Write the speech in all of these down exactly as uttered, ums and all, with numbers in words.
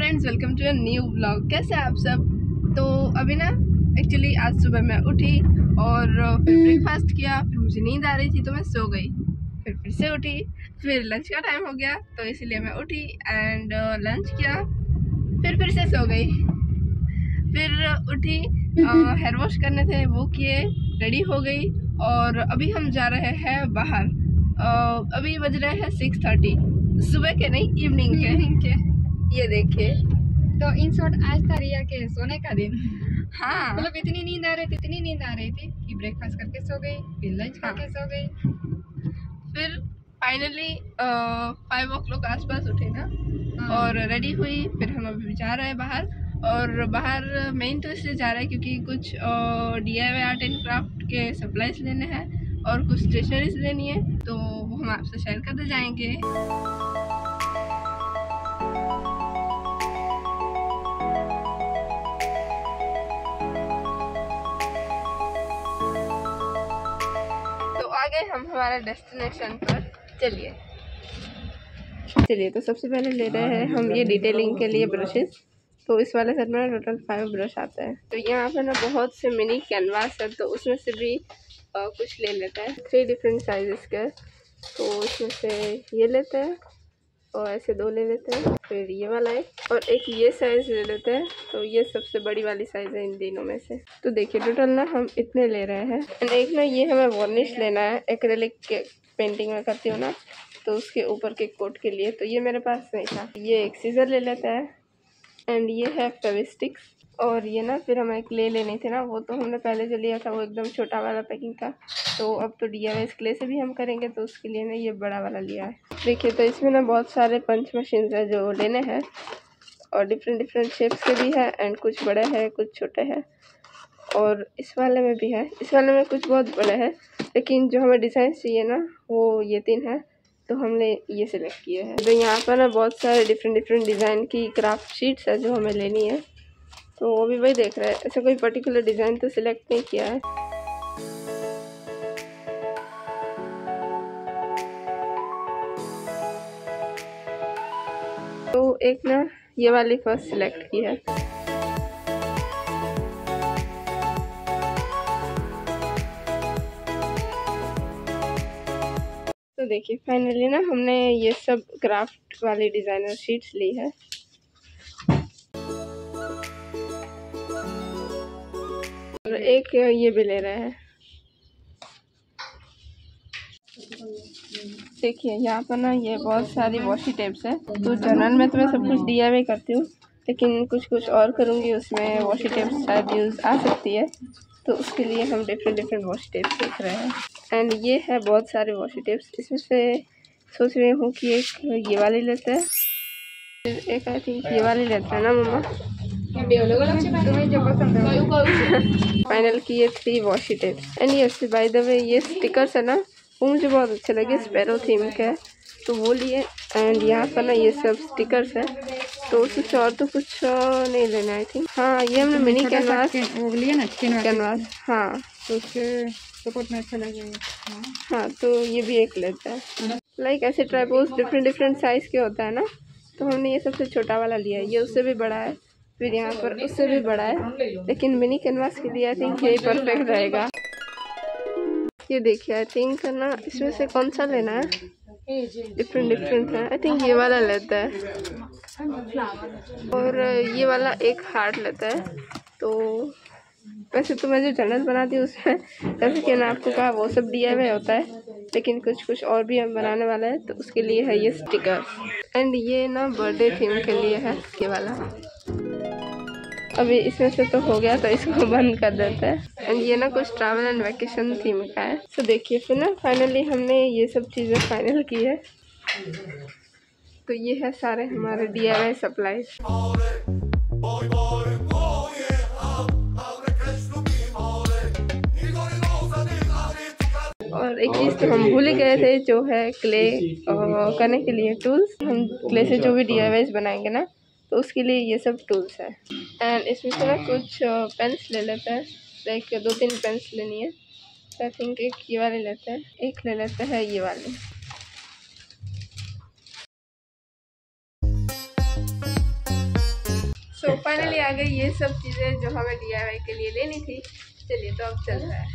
Friends, welcome to a new vlog. कैसे हैं आप सब? तो अभी ना एक्चुअली आज सुबह मैं उठी और फिर ब्रेकफास्ट किया, फिर मुझे नींद आ रही थी तो मैं सो गई। फिर फिर से उठी, फिर लंच का टाइम हो गया तो इसलिए मैं उठी एंड लंच किया, फिर फिर से सो गई। फिर उठी, हेयर वॉश करने थे वो किए, रेडी हो गई और अभी हम जा रहे हैं बाहर। uh, अभी बज रहे हैं सिक्स थर्टी, सुबह के नहीं इवनिंग के, के। ये देखिए, तो इन शॉर्ट आज था रिया के सोने का दिन। हाँ मतलब इतनी नींद आ रही थी इतनी नींद आ रही थी कि ब्रेकफास्ट करके सो गई, फिर लंच हाँ। करके सो गई, फिर फाइनली फाइव ओ क्लॉक आस पास उठे ना। हाँ। और रेडी हुई, फिर हम अभी जा रहे हैं बाहर। और बाहर मेन तो इसलिए जा रहे हैं क्योंकि कुछ D I Y art and craft के सप्लाईज लेने हैं और कुछ स्टेशनरीज लेनी है, तो वो हम आपसे शेयर करते जाएंगे। आगे हम हमारे डेस्टिनेशन पर। चलिए चलिए तो सबसे पहले ले रहे हैं हम ये डिटेलिंग के लिए ब्रशेस। तो इस वाले सेट में टोटल फाइव ब्रश आता है। तो यहाँ पे ना बहुत से मिनी कैनवास है, तो उसमें से भी आ, कुछ ले लेते हैं, थ्री डिफरेंट साइजेस के। तो उसमें से ये लेते हैं और ऐसे दो ले लेते हैं, फिर ये वाला एक और एक ये साइज ले लेते हैं। तो ये सबसे बड़ी वाली साइज है इन तीनों में से। तो देखिए टोटल ना हम इतने ले रहे हैं। एंड एक ना ये हमें वार्निश लेना है, एक्रेलिक के पेंटिंग में करती हूँ ना, तो उसके ऊपर के कोट के लिए। तो ये मेरे पास नहीं था, ये एक सीजर ले लेता है। एंड ये है फेविस्टिक्स। और ये ना फिर हमें क्ले लेनी थी ना, वो तो हमने पहले जो लिया था वो एकदम छोटा वाला पैकिंग था। तो अब तो डी आई वाई क्ले से भी हम करेंगे, तो उसके लिए ना ये बड़ा वाला लिया है। देखिए तो इसमें ना बहुत सारे पंच मशीन है जो लेने हैं और डिफरेंट डिफरेंट शेप्स के भी है। एंड कुछ बड़े हैं कुछ छोटे हैं और इस वाले में भी है। इस वाले में कुछ बहुत बड़े हैं, लेकिन जो हमें डिज़ाइन चाहिए ना वो ये तीन है, तो हमने ये सिलेक्ट किए हैं। तो यहाँ पर ना बहुत सारे डिफरेंट डिफरेंट डिज़ाइन की क्राफ्ट शीट्स है जो हमें लेनी है, तो वो भी वही देख रहे हैं। ऐसा कोई पर्टिकुलर डिज़ाइन तो सिलेक्ट नहीं किया है। तो एक ना ये वाली फर्स्ट सिलेक्ट की है। तो देखिए फाइनली ना हमने ये सब क्राफ्ट वाली डिज़ाइनर शीट्स ली है। और एक ये भी ले रहे हैं। देखिए यहाँ पर ना ये बहुत सारी वॉशी टेप्स है। तो जनरल में तो मैं सब कुछ डी आई वाई करती हूँ, लेकिन कुछ कुछ और करूँगी उसमें वॉशी टेप्स शायद यूज़ आ सकती है, तो उसके लिए हम डिफरेंट डिफरेंट वॉशी टेप्स देख रहे हैं। एंड ये है बहुत सारे वॉशी टेप्स। इसमें से सोच रही हूँ कि एक ये वाली लेते हैं, फिर एक आई थिंक ये वाली लेते हैं ना मम्मा। फाइनल की ये three washi tapes. And yes by the way ये स्टिकर्स है ना, वो मुझे बहुत अच्छे लगे, स्पैरो थीम का है तो वो लिए। एंड यहाँ पर ना ये सब स्टिकर्स है, तो कुछ और तो कुछ नहीं लेना आई थिंक। हाँ ये हमने मिनी कैनवास लिए ना, कैनवास। हाँ तो उसके सपोर्ट में अच्छा लगेगा। हाँ तो ये भी एक लेता है। लाइक ऐसे ट्राइपोज डिफरेंट डिफरेंट साइज के होता है ना, तो हमने ये सबसे छोटा वाला लिया है। ये उससे भी बड़ा है, फिर यहाँ पर उससे भी बड़ा है, लेकिन मिनी कैनवास के लिए आई थिंक यही परफेक्ट रहेगा। ये देखिए आई थिंक ना इसमें से कौन सा लेना है, डिफरेंट डिफरेंट है। आई थिंक ये वाला लेता है और ये वाला एक हार्ट लेता है। तो वैसे तो मैं जो चैनल बनाती हूँ उसमें जैसे कि मैंने आपको कहा वो सब डी आई वाई होता है, लेकिन कुछ कुछ और भी हम बनाने वाला है, तो उसके लिए है ये स्टिकर। एंड ये ना बर्थडे थीम के लिए है ये वाला। अभी इसमें से तो हो गया तो इसको बंद कर देते हैं। एंड ये ना कुछ ट्रैवल एंड वैकेशन थीम का है। तो देखिए फिर ना फाइनली हमने ये सब चीज़ें फाइनल की है। तो ये है सारे हमारे डी आई वाई सप्लाईज। और एक चीज़ तो हम भूल ही गए थे, जो है क्ले करने के लिए टूल्स। हम क्ले से जो भी डी आई वाईज बनाएंगे ना, तो उसके लिए ये सब टूल्स है। एंड इसमें से ना कुछ पेन्स ले लेते हैं, लाइक दो तीन पेन्स लेनी है। आई थिंक एक ये वाले लेते हैं, एक ले लेते हैं ये वाले। सो फाइनली आ गई ये सब चीज़ें जो हमें डी आई वाई के लिए लेनी थी। चलिए तो अब चल रहा है।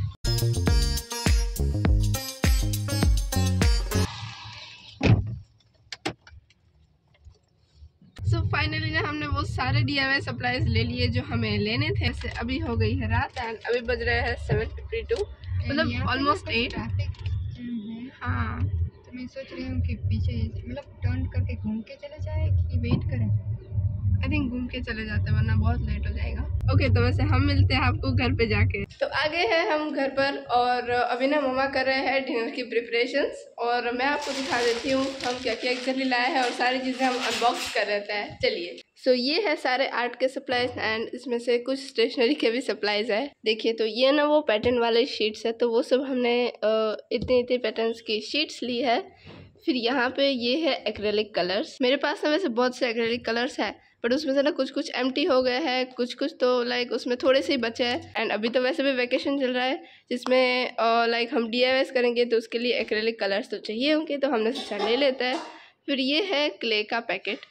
सो फाइनली ना हमने वो सारे डी आई वाई सप्लाईज ले लिए जो हमें लेने थे। से अभी हो गई है रात एंड अभी बज रहे हैं सेवन फिफ्टी टू, मतलब ऑलमोस्ट एट। हाँ तो मैं सोच रही हूँ कि पीछे मतलब टर्न करके घूम के चले जाए कि वेट करें। आई थिंक घूम के चले जाते हैं वरना बहुत लेट हो जाएगा। ओके okay, तो वैसे हम मिलते हैं आपको घर पे जाके। तो आ गए हैं हम घर पर और अभी ना मम्मा कर रहे हैं डिनर की प्रिपरेशंस और मैं आपको दिखा देती हूँ हम क्या क्या एक्जेक्टली लाए हैं और सारी चीज़ें हम अनबॉक्स कर रहे हैं। चलिए सो so, ये है सारे आर्ट के सप्लाईज एंड इसमें से कुछ स्टेशनरी के भी सप्लाईज है। देखिए तो ये ना वो पैटर्न वाले शीट्स है, तो वो सब हमने इतने इतने पैटर्न्स की शीट्स ली है। फिर यहाँ पे ये है एक्रेलिक कलर्स। मेरे पास ना वैसे बहुत से एक्रेलिक कलर्स है बट उसमें से ना कुछ कुछ एम्प्टी हो गए हैं, कुछ कुछ तो लाइक उसमें थोड़े से ही बचे हैं। एंड अभी तो वैसे भी वैकेशन चल रहा है जिसमें लाइक हम डी आई वाई करेंगे तो उसके लिए एक्रेलिक कलर्स तो चाहिए होंगे, तो हमने सोचा ले लेते हैं। फिर ये है क्ले का पैकेट।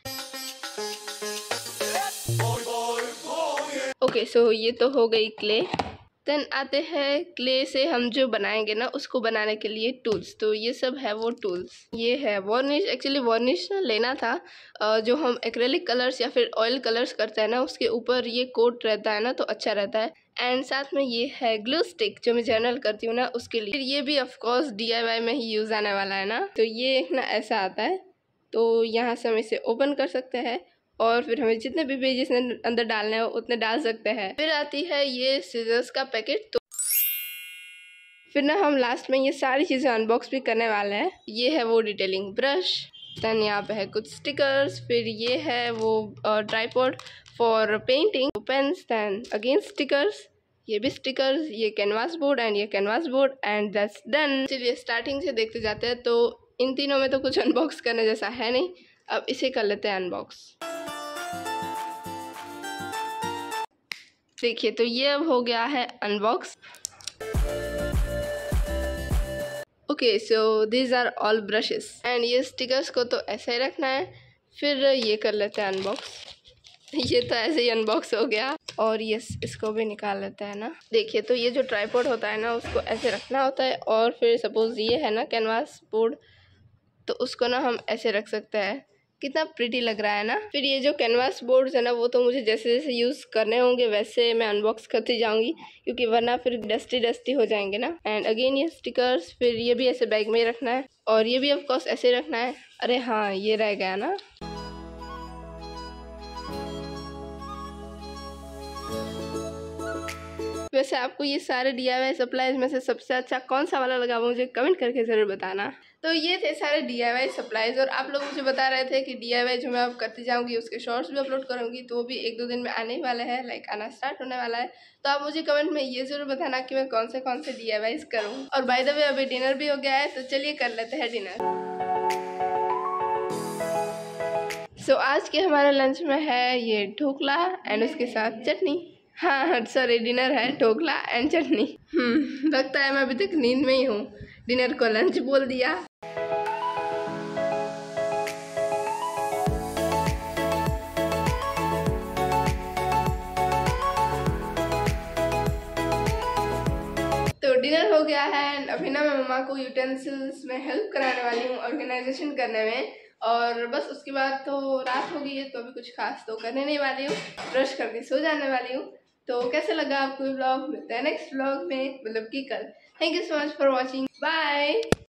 ओके सो ये तो हो गई क्ले। देन आते हैं क्ले से हम जो बनाएंगे ना उसको बनाने के लिए टूल्स। तो ये सब है वो टूल्स। ये है वार्निश। एक्चुअली वार्निश लेना था जो हम एक्रेलिक कलर्स या फिर ऑयल कलर्स करते हैं ना उसके ऊपर ये कोट रहता है ना तो अच्छा रहता है। एंड साथ में ये है ग्लू स्टिक जो मैं जर्नल करती हूँ ना उसके लिए। फिर ये भी of course D I Y में ही यूज़ आने वाला है ना। तो ये एक ना ऐसा आता है, तो यहाँ से हम इसे ओपन कर सकते हैं और फिर हमें जितने भी पेजेस अंदर डालने हैं उतने डाल सकते हैं। फिर आती है ये सीजर्स का पैकेट। तो फिर ना हम लास्ट में ये सारी चीज़ें अनबॉक्स भी करने वाले हैं। ये है वो डिटेलिंग ब्रश। देन यहाँ पे है कुछ स्टिकर्स। फिर ये है वो tripod for painting, pens. Then again stickers, ये भी स्टिकर्स, ये कैनवास बोर्ड एंड ये canvas board and that's done. चलिए स्टार्टिंग से देखते जाते हैं। तो इन तीनों में तो कुछ अनबॉक्स करने जैसा है नहीं, अब इसे कर लेते हैं अनबॉक्स। देखिए तो ये अब हो गया है unbox. Okay so these are all brushes and ये स्टिकर्स को तो ऐसे ही रखना है। फिर ये कर लेते हैं अनबॉक्स। ये तो ऐसे ही अनबॉक्स हो गया। और ये इसको भी निकाल लेते हैं ना। देखिए तो ये जो ट्राइपॉड होता है ना उसको ऐसे रखना होता है और फिर सपोज ये है ना कैनवास बोर्ड, तो उसको ना हम ऐसे रख सकते हैं। कितना प्रिटी लग रहा है ना। फिर ये जो कैनवास बोर्ड्स है ना वो तो मुझे जैसे जैसे यूज़ करने होंगे वैसे मैं अनबॉक्स करती जाऊंगी क्योंकि वरना फिर डस्टी डस्टी हो जाएंगे ना। एंड अगेन ये स्टिकर्स, फिर ये भी ऐसे बैग में ही रखना है और ये भी ऑफ कोर्स ऐसे रखना है। अरे हाँ ये रह गया ना। वैसे आपको ये सारे डी आई वाई सप्लाईज में से सबसे अच्छा कौन सा वाला लगा मुझे कमेंट करके ज़रूर बताना। तो ये थे सारे डी आई वाई सप्लाईज और आप लोग मुझे बता रहे थे कि डी आई वाई जो मैं अब करती जाऊंगी उसके शॉर्ट्स भी अपलोड करूंगी, तो वो भी एक दो दिन में आने वाले हैं, लाइक आना स्टार्ट होने वाला है। तो आप मुझे कमेंट में ये ज़रूर बताना कि मैं कौन से कौन से डी आई वाईज करूँ। और बाय द वे अभी डिनर भी हो गया है, तो चलिए कर लेते हैं डिनर। सो so, आज के हमारे लंच में है ये ढोकला एंड उसके साथ चटनी। हाँ सॉरी डिनर है ढोकला एंड चटनी। हम्म लगता है मैं अभी तक नींद में ही हूँ, डिनर को लंच बोल दिया। तो डिनर हो गया है एंड अभी ना मैं मम्मा को यूटेंसिल्स में हेल्प कराने वाली हूँ ऑर्गेनाइजेशन करने में। और बस उसके बाद तो रात हो गई है तो अभी कुछ खास तो करने नहीं वाली हूँ, ब्रश करके सो जाने वाली हूँ। तो कैसे लगा आपको ये ब्लॉग? मिलते हैं नेक्स्ट ब्लॉग में, मतलब कि कल। Thank you so much for watching, bye.